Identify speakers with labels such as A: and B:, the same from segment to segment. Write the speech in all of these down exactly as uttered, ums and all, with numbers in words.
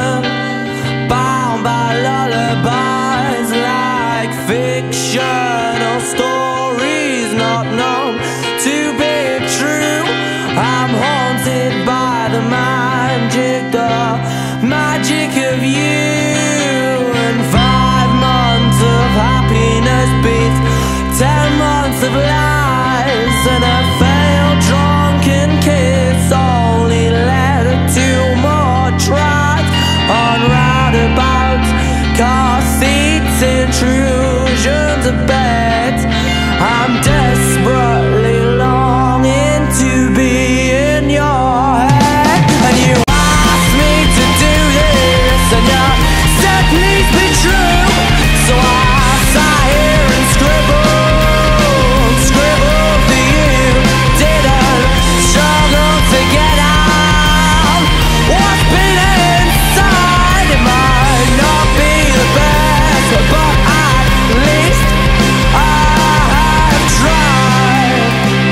A: bound by lullabies like fictional stories not known to be true. I'm haunted by the magic, the magic of you. And five months of happiness beats ten months of lies, and a failed drunken kiss only led to two more tries on roundabouts, car seats, intrusions of beds. I'm desperately longing to be in your head, and you asked me to do this, and you said please be true. So I sat here and scribbled, scribbled for you. Didn't struggle to get out what's been inside. It might not be the best, but at least I have tried.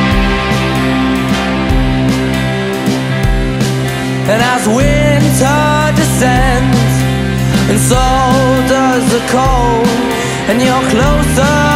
A: And as winter descends, and so does the cold, and you're closer